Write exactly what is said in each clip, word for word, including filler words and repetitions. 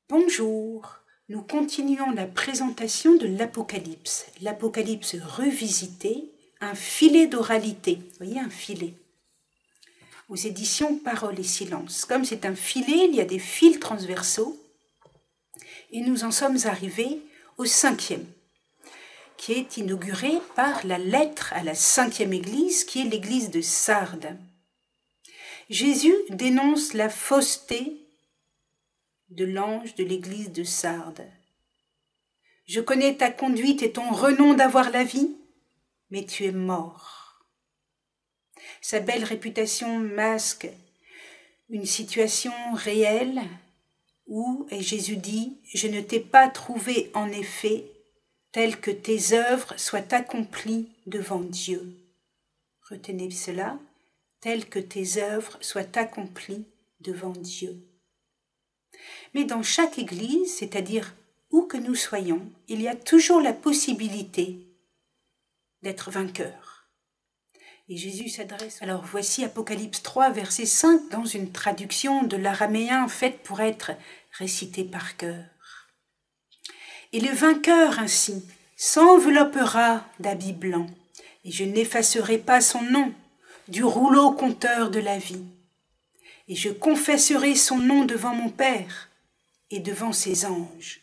Bonjour, nous continuons la présentation de l'Apocalypse. L'Apocalypse revisité, un filet d'oralité. Vous voyez, un filet. Aux éditions Parole et Silence. Comme c'est un filet, il y a des fils transversaux. Et nous en sommes arrivés au cinquième, qui est inauguré par la lettre à la cinquième église, qui est l'église de Sardes. Jésus dénonce la fausseté de l'ange de l'église de Sardes. Je connais ta conduite et ton renom d'avoir la vie, mais tu es mort. Sa belle réputation masque une situation réelle où, et Jésus dit, je ne t'ai pas trouvé en effet tel que tes œuvres soient accomplies devant Dieu. Retenez cela, tel que tes œuvres soient accomplies devant Dieu. Mais dans chaque église, c'est-à-dire où que nous soyons, il y a toujours la possibilité d'être vainqueur. Et Jésus s'adresse. Alors voici Apocalypse trois, verset cinq, dans une traduction de l'araméen faite pour être récitée par cœur. Et le vainqueur ainsi s'enveloppera d'habits blancs, et je n'effacerai pas son nom du rouleau compteur de la vie. Et je confesserai son nom devant mon Père et devant ses anges.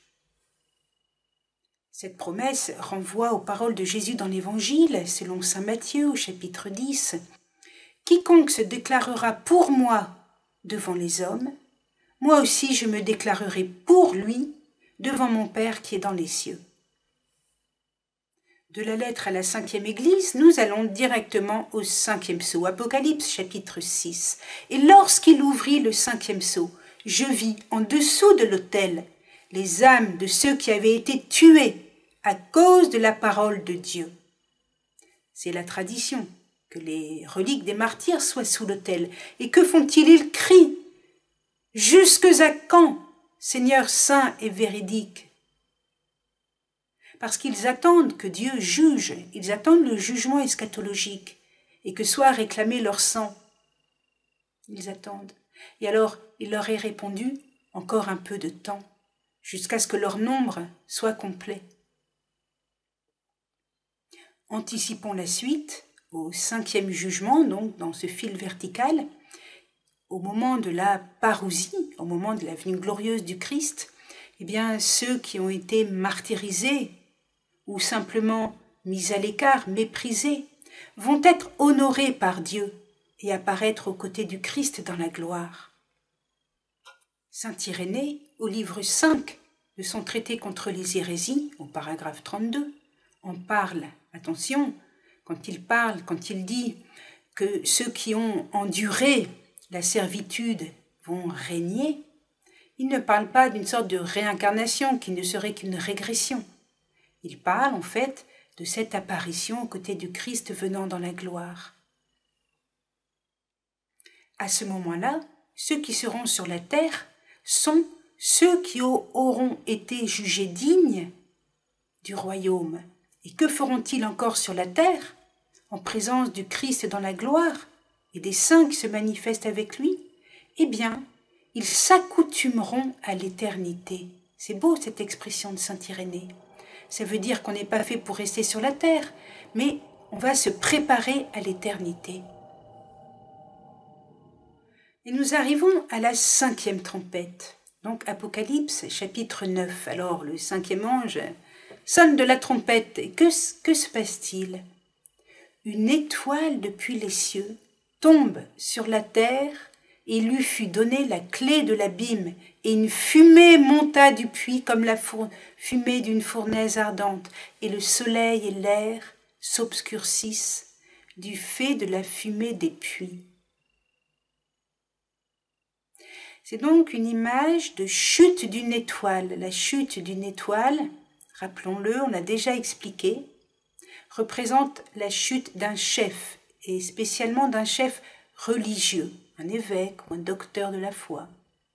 Cette promesse renvoie aux paroles de Jésus dans l'Évangile, selon saint Matthieu au chapitre dix. « Quiconque se déclarera pour moi devant les hommes, moi aussi je me déclarerai pour lui devant mon Père qui est dans les cieux. » De la lettre à la cinquième église, nous allons directement au cinquième sceau, Apocalypse chapitre six. Et lorsqu'il ouvrit le cinquième sceau, je vis en dessous de l'autel les âmes de ceux qui avaient été tués à cause de la parole de Dieu. C'est la tradition que les reliques des martyrs soient sous l'autel. Et que font-ils? Ils crient « Jusque à quand, Seigneur saint et véridique ?» Parce qu'ils attendent que Dieu juge, ils attendent le jugement eschatologique et que soit réclamé leur sang. Ils attendent. Et alors, il leur est répondu, encore un peu de temps, jusqu'à ce que leur nombre soit complet. Anticipons la suite, au cinquième jugement, donc dans ce fil vertical, au moment de la parousie, au moment de la venue glorieuse du Christ, eh bien, ceux qui ont été martyrisés, ou simplement mis à l'écart, méprisés, vont être honorés par Dieu et apparaître aux côtés du Christ dans la gloire. Saint Irénée, au livre cinq de son traité contre les hérésies, au paragraphe trente-deux, en parle, attention, quand il parle, quand il dit que ceux qui ont enduré la servitude vont régner, il ne parle pas d'une sorte de réincarnation qui ne serait qu'une régression. Il parle en fait de cette apparition aux côtés du Christ venant dans la gloire. À ce moment-là, ceux qui seront sur la terre sont ceux qui auront été jugés dignes du royaume. Et que feront-ils encore sur la terre, en présence du Christ dans la gloire et des saints qui se manifestent avec lui? Eh bien, ils s'accoutumeront à l'éternité. C'est beau cette expression de saint Irénée. Ça veut dire qu'on n'est pas fait pour rester sur la terre, mais on va se préparer à l'éternité. Et nous arrivons à la cinquième trompette, donc Apocalypse chapitre neuf. Alors le cinquième ange sonne de la trompette, et que, que se passe-t-il? Une étoile depuis les cieux tombe sur la terre, et lui fut donnée la clé de l'abîme, et une fumée monta du puits comme la fumée d'une fournaise ardente, et le soleil et l'air s'obscurcissent du fait de la fumée des puits. C'est donc une image de chute d'une étoile. La chute d'une étoile, rappelons-le, on l'a déjà expliqué, représente la chute d'un chef, et spécialement d'un chef religieux, un évêque ou un docteur de la foi.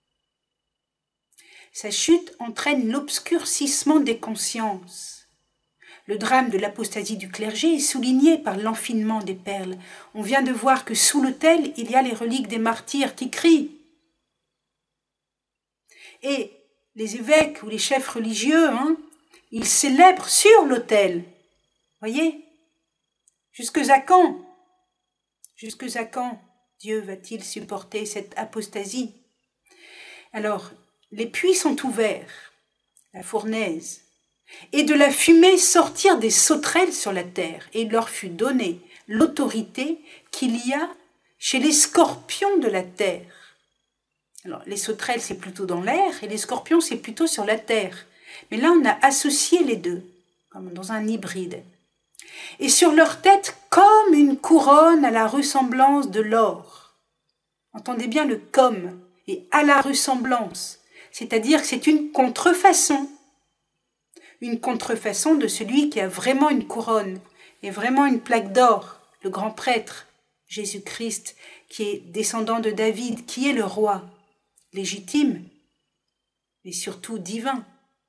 Sa chute entraîne l'obscurcissement des consciences. Le drame de l'apostasie du clergé est souligné par l'enfinement des perles. On vient de voir que sous l'autel, il y a les reliques des martyrs qui crient. Et les évêques ou les chefs religieux, hein, ils célèbrent sur l'autel. Voyez? Jusque à quand? Jusque à quand Dieu va-t-il supporter cette apostasie? Alors, les puits sont ouverts, la fournaise, et de la fumée sortirent des sauterelles sur la terre, et il leur fut donné l'autorité qu'il y a chez les scorpions de la terre. Alors, les sauterelles, c'est plutôt dans l'air, et les scorpions, c'est plutôt sur la terre. Mais là, on a associé les deux, comme dans un hybride. Et sur leur tête, comme une couronne à la ressemblance de l'or. Entendez bien le « comme » et « à la ressemblance », c'est-à-dire que c'est une contrefaçon. Une contrefaçon de celui qui a vraiment une couronne et vraiment une plaque d'or, le grand prêtre, Jésus-Christ, qui est descendant de David, qui est le roi, légitime, mais surtout divin.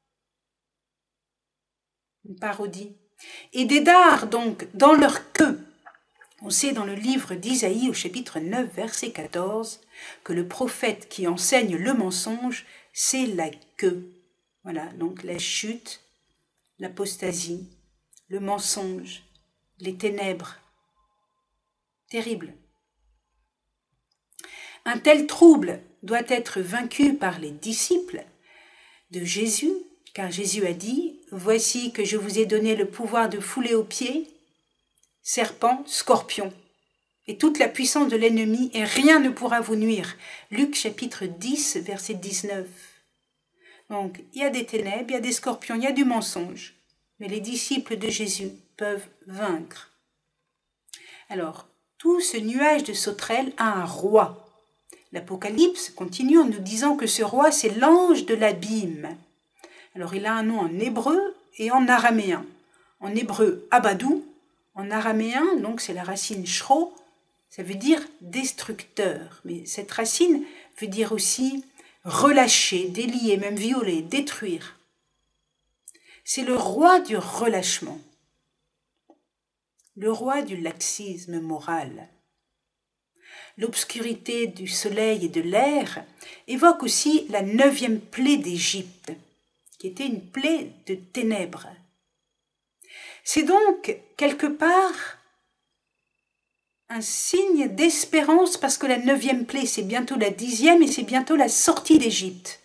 Une parodie. Et des dards, donc, dans leur queue. On sait dans le livre d'Isaïe, au chapitre neuf, verset quatorze, que le prophète qui enseigne le mensonge, c'est la queue. Voilà, donc la chute, l'apostasie, le mensonge, les ténèbres. Terrible. Un tel trouble doit être vaincu par les disciples de Jésus, car Jésus a dit « Voici que je vous ai donné le pouvoir de fouler aux pieds serpents, scorpions, et toute la puissance de l'ennemi, et rien ne pourra vous nuire. » Luc chapitre dix, verset dix-neuf. Donc, il y a des ténèbres, il y a des scorpions, il y a du mensonge, mais les disciples de Jésus peuvent vaincre. Alors, tout ce nuage de sauterelles a un roi. L'Apocalypse continue en nous disant que ce roi, c'est l'ange de l'abîme. Alors, il a un nom en hébreu et en araméen. En hébreu, Abadou. En araméen, donc c'est la racine shro, ça veut dire destructeur. Mais cette racine veut dire aussi relâcher, délier, même violer, détruire. C'est le roi du relâchement, le roi du laxisme moral. L'obscurité du soleil et de l'air évoque aussi la neuvième plaie d'Égypte, qui était une plaie de ténèbres. C'est donc, quelque part, un signe d'espérance parce que la neuvième plaie, c'est bientôt la dixième et c'est bientôt la sortie d'Égypte.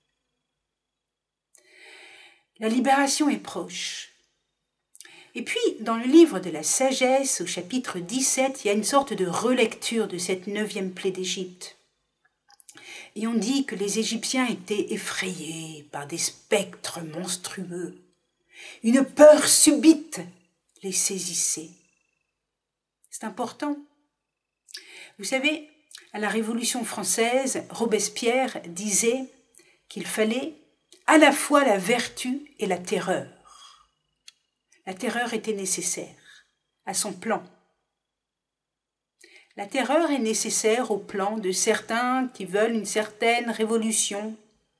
La libération est proche. Et puis, dans le livre de la sagesse, au chapitre dix-sept, il y a une sorte de relecture de cette neuvième plaie d'Égypte. Et on dit que les Égyptiens étaient effrayés par des spectres monstrueux. Une peur subite les saisissait. C'est important. Vous savez, à la Révolution française, Robespierre disait qu'il fallait à la fois la vertu et la terreur. La terreur était nécessaire à son plan. La terreur est nécessaire au plan de certains qui veulent une certaine révolution.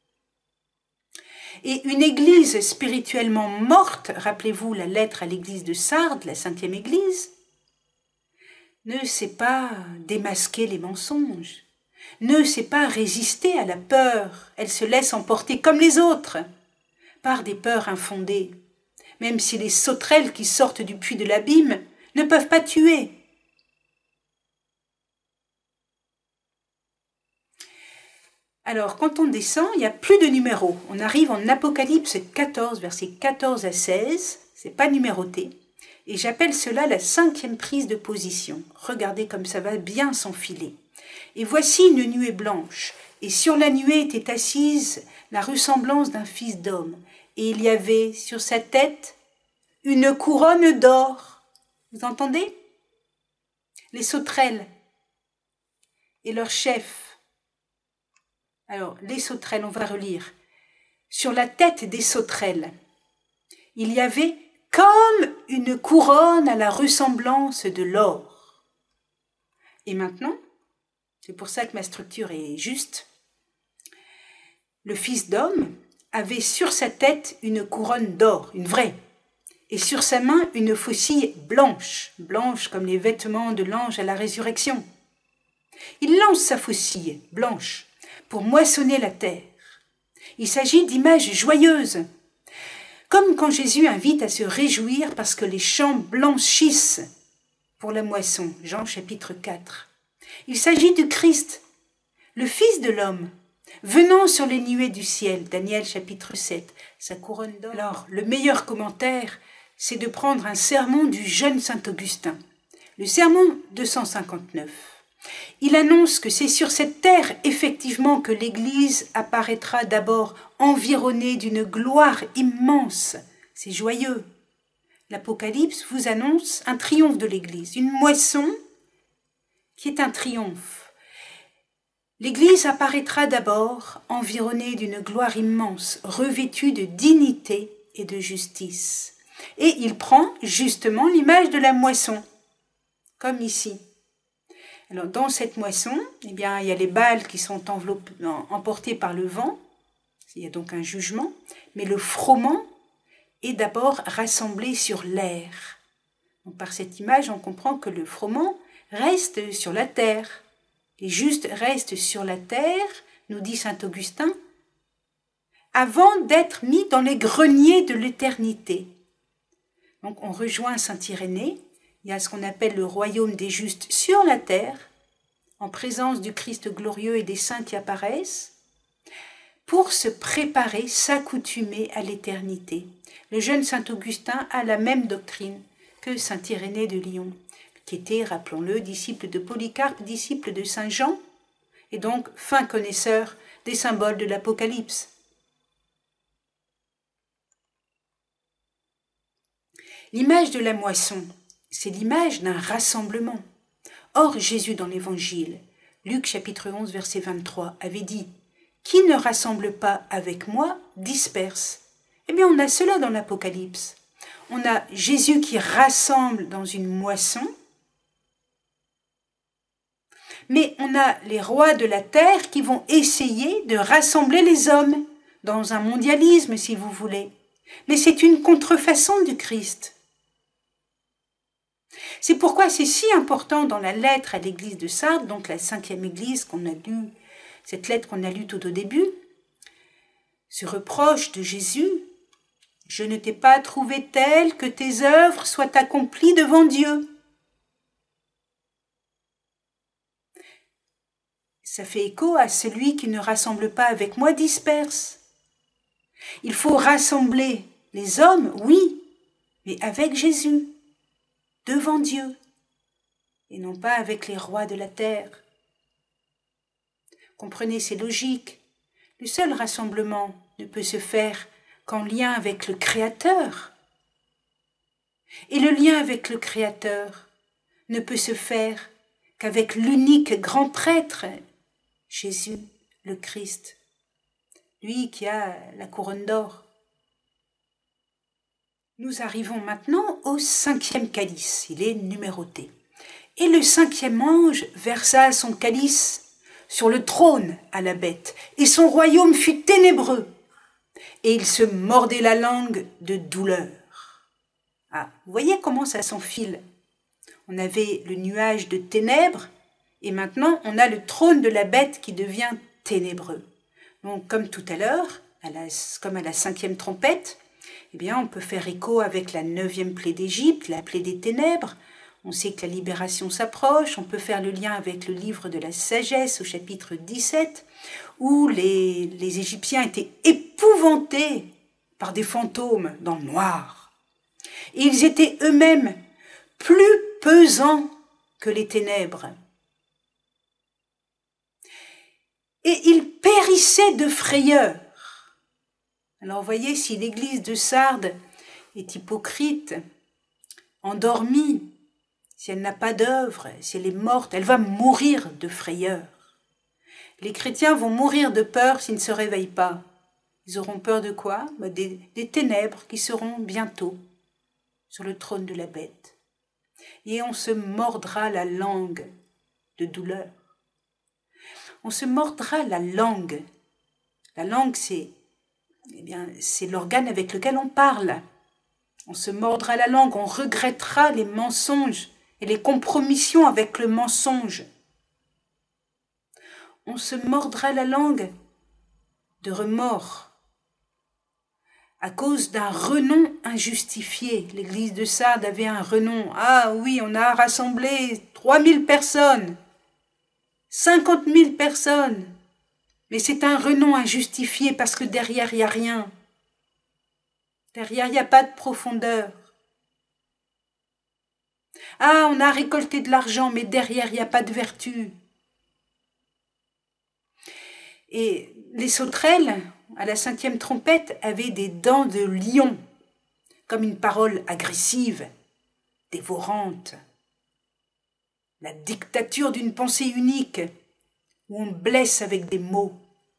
Et une église spirituellement morte, rappelez-vous la lettre à l'église de Sardes, la cinquième église, ne sait pas démasquer les mensonges, ne sait pas résister à la peur, elle se laisse emporter comme les autres, par des peurs infondées, même si les sauterelles qui sortent du puits de l'abîme ne peuvent pas tuer. Alors, quand on descend, il n'y a plus de numéros. On arrive en Apocalypse quatorze, versets quatorze à seize. C'est pas numéroté. Et j'appelle cela la cinquième prise de position. Regardez comme ça va bien s'enfiler. Et voici une nuée blanche. Et sur la nuée était assise la ressemblance d'un fils d'homme. Et il y avait sur sa tête une couronne d'or. Vous entendez? Les sauterelles et leur chef. Alors, les sauterelles, on va relire. Sur la tête des sauterelles, il y avait comme une couronne à la ressemblance de l'or. Et maintenant, c'est pour ça que ma structure est juste, le Fils d'homme avait sur sa tête une couronne d'or, une vraie, et sur sa main une faucille blanche, blanche comme les vêtements de l'ange à la résurrection. Il lance sa faucille blanche pour moissonner la terre. Il s'agit d'images joyeuses, comme quand Jésus invite à se réjouir parce que les champs blanchissent pour la moisson, Jean chapitre quatre. Il s'agit du Christ, le Fils de l'homme, venant sur les nuées du ciel, Daniel chapitre sept, sa couronne d'or. Alors, le meilleur commentaire, c'est de prendre un sermon du jeune saint Augustin, le sermon deux cent cinquante-neuf. Il annonce que c'est sur cette terre, effectivement, que l'Église apparaîtra d'abord environnée d'une gloire immense. C'est joyeux. L'Apocalypse vous annonce un triomphe de l'Église, une moisson qui est un triomphe. L'Église apparaîtra d'abord environnée d'une gloire immense, revêtue de dignité et de justice. Et il prend justement l'image de la moisson, comme ici. Alors, dans cette moisson, eh bien, il y a les balles qui sont emportées par le vent, il y a donc un jugement, mais le froment est d'abord rassemblé sur l'air. Donc, par cette image, on comprend que le froment reste sur la terre. Les justes restent sur la terre, nous dit saint Augustin, avant d'être mis dans les greniers de l'éternité. Donc, on rejoint saint Irénée. Il y a ce qu'on appelle le royaume des justes sur la terre, en présence du Christ glorieux et des saints qui apparaissent, pour se préparer, s'accoutumer à l'éternité. Le jeune saint Augustin a la même doctrine que saint Irénée de Lyon, qui était, rappelons-le, disciple de Polycarpe, disciple de saint Jean, et donc fin connaisseur des symboles de l'Apocalypse. L'image de la moisson, c'est l'image d'un rassemblement. Or, Jésus dans l'Évangile, Luc chapitre onze, verset vingt-trois, avait dit « Qui ne rassemble pas avec moi, disperse ». Eh bien, on a cela dans l'Apocalypse. On a Jésus qui rassemble dans une moisson, mais on a les rois de la terre qui vont essayer de rassembler les hommes, dans un mondialisme, si vous voulez. Mais c'est une contrefaçon du Christ. C'est pourquoi c'est si important dans la lettre à l'église de Sardes, donc la cinquième église qu'on a lue, cette lettre qu'on a lue tout au début, ce reproche de Jésus, « Je ne t'ai pas trouvé telle que tes œuvres soient accomplies devant Dieu. » Ça fait écho à celui qui ne rassemble pas avec moi disperse. Il faut rassembler les hommes, oui, mais avec Jésus, devant Dieu, et non pas avec les rois de la terre. Comprenez, c'est logique. Le seul rassemblement ne peut se faire qu'en lien avec le Créateur. Et le lien avec le Créateur ne peut se faire qu'avec l'unique grand prêtre, Jésus, le Christ, lui qui a la couronne d'or. Nous arrivons maintenant au cinquième calice, il est numéroté. Et le cinquième ange versa son calice sur le trône à la bête, et son royaume fut ténébreux, et il se mordait la langue de douleur. Ah, vous voyez comment ça s'enfile. On avait le nuage de ténèbres, et maintenant on a le trône de la bête qui devient ténébreux. Donc comme tout à l'heure, comme à la cinquième trompette, eh bien, on peut faire écho avec la neuvième plaie d'Égypte, la plaie des ténèbres. On sait que la libération s'approche. On peut faire le lien avec le livre de la sagesse au chapitre dix-sept, où les, les Égyptiens étaient épouvantés par des fantômes dans le noir. Et ils étaient eux-mêmes plus pesants que les ténèbres. Et ils périssaient de frayeur. Alors, vous voyez, si l'église de Sardes est hypocrite, endormie, si elle n'a pas d'œuvre, si elle est morte, elle va mourir de frayeur. Les chrétiens vont mourir de peur s'ils ne se réveillent pas. Ils auront peur de quoi? Des, des ténèbres qui seront bientôt sur le trône de la bête. Et on se mordra la langue de douleur. On se mordra la langue. La langue, c'est Eh bien, c'est l'organe avec lequel on parle. On se mordra la langue, on regrettera les mensonges et les compromissions avec le mensonge. On se mordra la langue de remords à cause d'un renom injustifié. L'église de Sardes avait un renom. Ah oui, on a rassemblé trois mille personnes, cinquante mille personnes. Mais c'est un renom injustifié parce que derrière, il n'y a rien. Derrière, il n'y a pas de profondeur. Ah, on a récolté de l'argent, mais derrière, il n'y a pas de vertu. Et les sauterelles, à la cinquième trompette, avaient des dents de lion, comme une parole agressive, dévorante. La dictature d'une pensée unique, où on blesse avec des mots.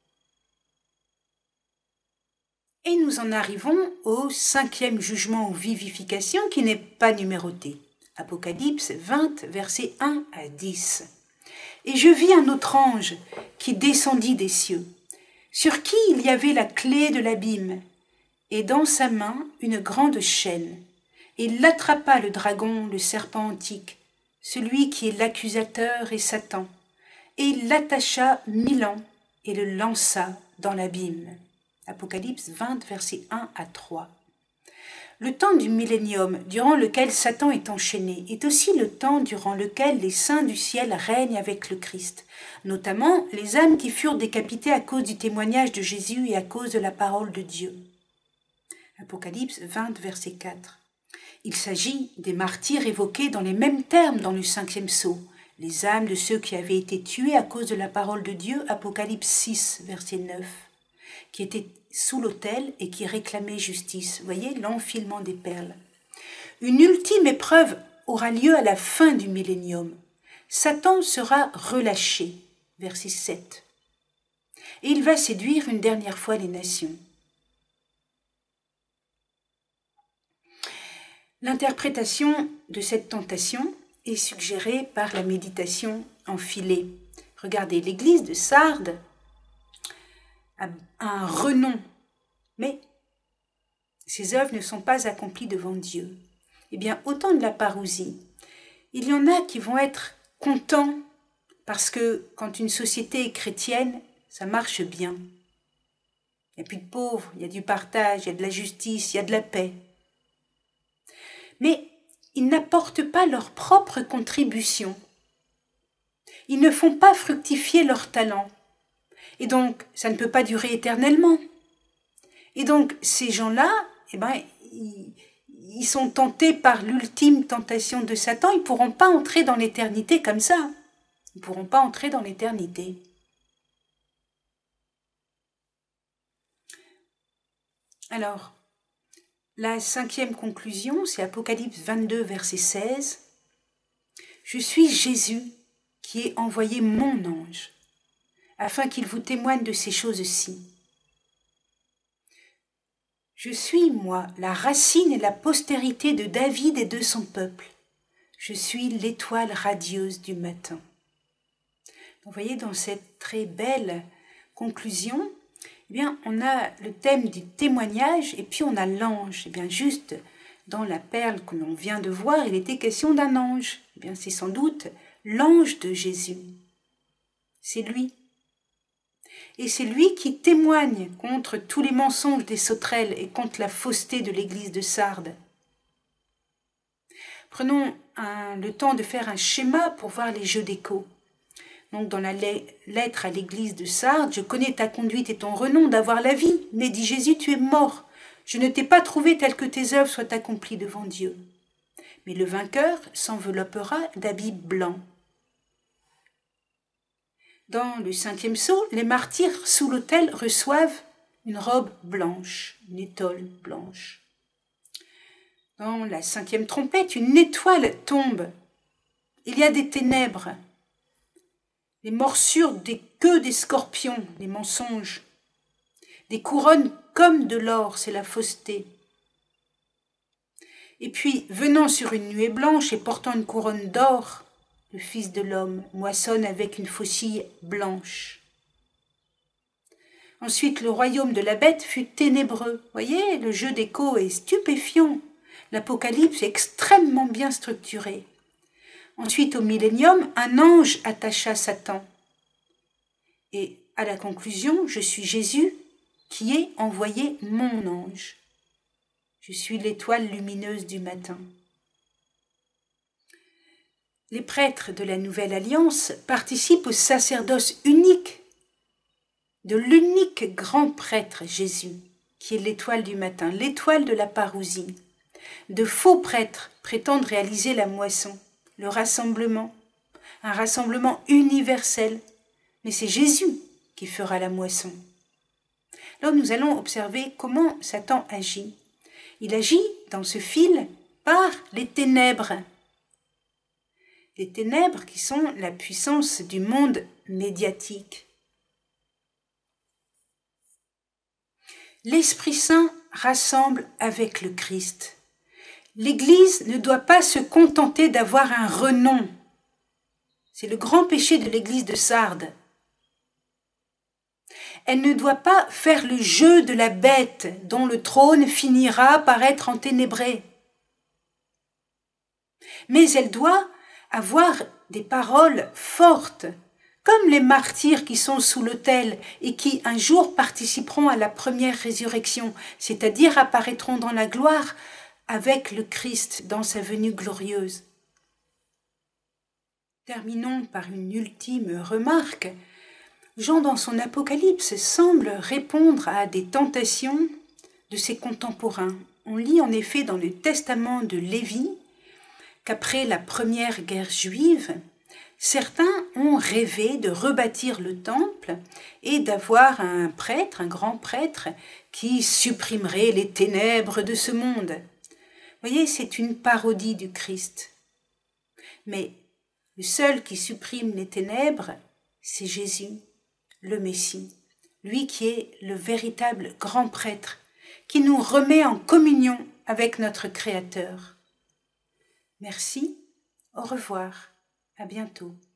Et nous en arrivons au cinquième jugement ou vivification qui n'est pas numéroté. Apocalypse vingt, versets un à dix. Et je vis un autre ange qui descendit des cieux, sur qui il y avait la clé de l'abîme, et dans sa main une grande chaîne. Et il attrapa le dragon, le serpent antique, celui qui est l'accusateur et Satan, et il l'attacha mille ans et le lança dans l'abîme. Apocalypse vingt, versets un à trois. Le temps du millénium, durant lequel Satan est enchaîné, est aussi le temps durant lequel les saints du ciel règnent avec le Christ, notamment les âmes qui furent décapitées à cause du témoignage de Jésus et à cause de la parole de Dieu. Apocalypse vingt, verset quatre. Il s'agit des martyrs évoqués dans les mêmes termes dans le cinquième sceau, les âmes de ceux qui avaient été tués à cause de la parole de Dieu, Apocalypse six, verset neuf, qui étaient sous l'autel et qui réclamaient justice. Vous voyez, l'enfilement des perles. Une ultime épreuve aura lieu à la fin du millénium. Satan sera relâché, verset sept, et il va séduire une dernière fois les nations. L'interprétation de cette tentation est suggérée par la méditation enfilée. Regardez, l'église de Sardes a un renom, mais ses œuvres ne sont pas accomplies devant Dieu. Eh bien, au temps de la parousie, il y en a qui vont être contents parce que quand une société est chrétienne, ça marche bien. Il n'y a plus de pauvres, il y a du partage, il y a de la justice, il y a de la paix. Mais ils n'apportent pas leur propre contribution. Ils ne font pas fructifier leur talent. Et donc, ça ne peut pas durer éternellement. Et donc, ces gens-là, eh ben, ils, ils sont tentés par l'ultime tentation de Satan. Ils ne pourront pas entrer dans l'éternité comme ça. Ils ne pourront pas entrer dans l'éternité. Alors, la cinquième conclusion, c'est Apocalypse vingt-deux, verset seize. « Je suis Jésus qui ai envoyé mon ange, afin qu'il vous témoigne de ces choses-ci. Je suis, moi, la racine et la postérité de David et de son peuple. Je suis l'étoile radieuse du matin. » Vous voyez, dans cette très belle conclusion, eh bien, on a le thème du témoignage et puis on a l'ange. Eh bien, juste dans la perle que l'on vient de voir, il était question d'un ange. Eh bien, c'est sans doute l'ange de Jésus. C'est lui. Et c'est lui qui témoigne contre tous les mensonges des sauterelles et contre la fausseté de l'église de Sardes. Prenons un, le temps de faire un schéma pour voir les jeux d'écho. Donc dans la lettre à l'église de Sardes, « Je connais ta conduite et ton renom d'avoir la vie, mais dit Jésus, tu es mort. Je ne t'ai pas trouvé tel que tes œuvres soient accomplies devant Dieu. Mais le vainqueur s'enveloppera d'habits blancs. » Dans le cinquième sceau, les martyrs sous l'autel reçoivent une robe blanche, une étole blanche. Dans la cinquième trompette, une étoile tombe. Il y a des ténèbres. Les morsures des queues des scorpions, les mensonges, des couronnes comme de l'or, c'est la fausseté. Et puis, venant sur une nuée blanche et portant une couronne d'or, le Fils de l'homme moissonne avec une faucille blanche. Ensuite, le royaume de la bête fut ténébreux. Voyez, le jeu d'écho est stupéfiant. L'Apocalypse est extrêmement bien structuré. Ensuite, au millénium, un ange attacha Satan. Et à la conclusion, je suis Jésus qui ai envoyé mon ange. Je suis l'étoile lumineuse du matin. Les prêtres de la Nouvelle Alliance participent au sacerdoce unique de l'unique grand prêtre Jésus, qui est l'étoile du matin, l'étoile de la parousie. De faux prêtres prétendent réaliser la moisson, le rassemblement, un rassemblement universel, mais c'est Jésus qui fera la moisson. Alors nous allons observer comment Satan agit. Il agit dans ce fil par les ténèbres. Les ténèbres qui sont la puissance du monde médiatique. L'Esprit Saint rassemble avec le Christ. L'Église ne doit pas se contenter d'avoir un renom. C'est le grand péché de l'Église de Sardes. Elle ne doit pas faire le jeu de la bête dont le trône finira par être enténébré. Mais elle doit avoir des paroles fortes, comme les martyrs qui sont sous l'autel et qui un jour participeront à la première résurrection, c'est-à-dire apparaîtront dans la gloire avec le Christ dans sa venue glorieuse. Terminons par une ultime remarque. Jean, dans son Apocalypse, semble répondre à des tentations de ses contemporains. On lit en effet dans le testament de Lévi qu'après la première guerre juive, certains ont rêvé de rebâtir le temple et d'avoir un prêtre, un grand prêtre, qui supprimerait les ténèbres de ce monde. Vous voyez, c'est une parodie du Christ. Mais le seul qui supprime les ténèbres, c'est Jésus, le Messie, lui qui est le véritable grand prêtre, qui nous remet en communion avec notre Créateur. Merci, au revoir, à bientôt.